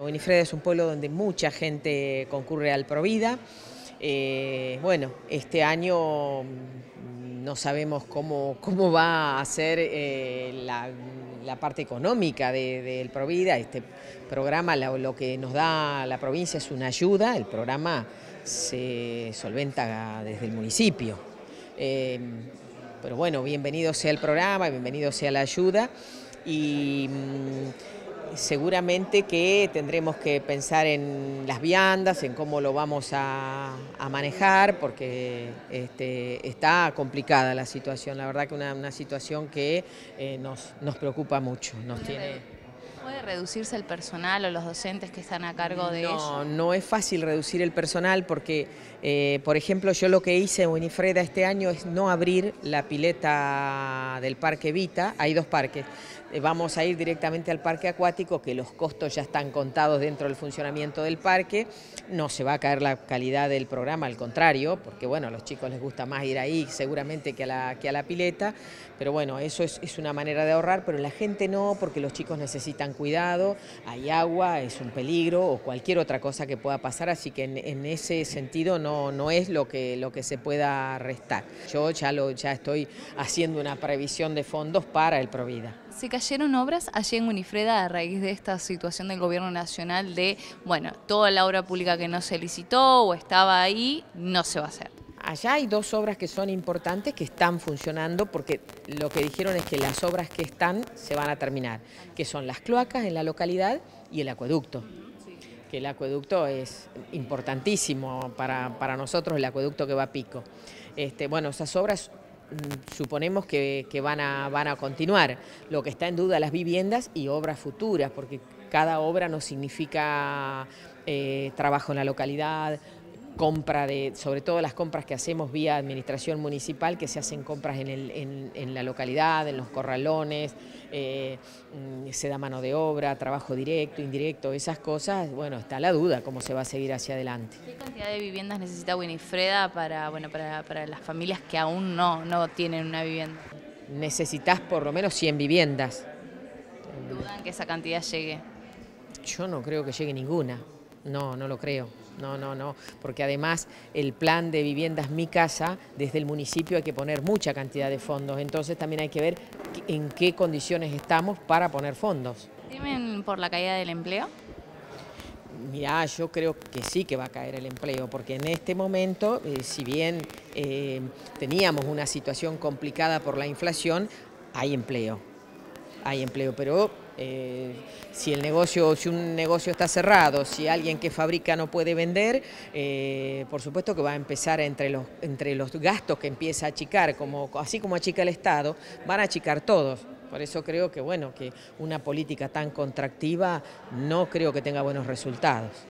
Winifreda es un pueblo donde mucha gente concurre al Provida. Bueno, este año no sabemos cómo va a ser la parte económica del Provida. Este programa lo que nos da la provincia es una ayuda. El programa se solventa desde el municipio. Pero bueno, bienvenido sea el programa, bienvenido sea la ayuda. Y seguramente que tendremos que pensar en las viandas, en cómo lo vamos a manejar, porque está complicada la situación. La verdad que una situación que nos preocupa mucho. ¿Puede reducirse el personal o los docentes que están a cargo de ello? No es fácil reducir el personal porque, por ejemplo, yo lo que hice en Winifreda este año es no abrir la pileta del Parque Vita. Hay dos parques. Vamos a ir directamente al parque acuático, que los costos ya están contados dentro del funcionamiento del parque. No se va a caer la calidad del programa, al contrario, porque bueno, a los chicos les gusta más ir ahí seguramente que a la pileta. Pero bueno, eso es una manera de ahorrar, pero la gente no, porque los chicos necesitan cuidado, hay agua, es un peligro o cualquier otra cosa que pueda pasar, así que en ese sentido no es lo que se pueda restar. Yo ya estoy haciendo una previsión de fondos para el Provida. Se cayeron obras allí en Winifreda a raíz de esta situación del gobierno nacional de, bueno, toda la obra pública que no se licitó o estaba ahí, no se va a hacer. Allá hay dos obras que son importantes, que están funcionando, porque lo que dijeron es que las obras que están se van a terminar, que son las cloacas en la localidad y el acueducto. Que el acueducto es importantísimo para nosotros, el acueducto que va a Pico. Bueno, esas obras suponemos que van a continuar. Lo que está en duda, las viviendas y obras futuras, porque cada obra nos significa trabajo en la localidad, sobre todo las compras que hacemos vía administración municipal, que se hacen compras en la localidad, en los corralones, se da mano de obra, trabajo directo, indirecto, esas cosas. Bueno, está la duda cómo se va a seguir hacia adelante. ¿Qué cantidad de viviendas necesita Winifreda para las familias que aún no tienen una vivienda? Necesitas por lo menos 100 viviendas. ¿Dudan que esa cantidad llegue? Yo no creo que llegue ninguna. No lo creo. No, porque además el plan de viviendas Mi Casa, desde el municipio hay que poner mucha cantidad de fondos, entonces también hay que ver en qué condiciones estamos para poner fondos. ¿Temen por la caída del empleo? Mirá, yo creo que sí que va a caer el empleo, porque en este momento, si bien teníamos una situación complicada por la inflación, hay empleo, pero si un negocio está cerrado, si alguien que fabrica no puede vender, por supuesto que va a empezar entre los gastos que empieza a achicar, así como achica el Estado, van a achicar todos. Por eso creo que, bueno, que una política tan contractiva no creo que tenga buenos resultados.